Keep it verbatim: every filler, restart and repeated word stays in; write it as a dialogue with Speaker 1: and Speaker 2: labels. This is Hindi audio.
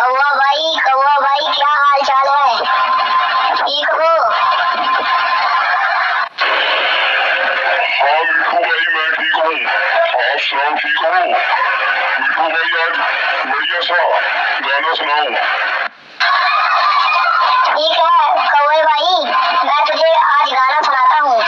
Speaker 1: कौवा भाई, कौवा भाई, क्या हाल चाल है? ठीक हो?
Speaker 2: हाँ मिठू भाई, मैं ठीक हूँ। आप सुनाओ, ठीक हो? मिठू भाई, आज बढ़िया सा गाना सुनाओ।
Speaker 1: ठीक है कौवे भाई, मैं तुझे आज गाना सुनाता हूँ।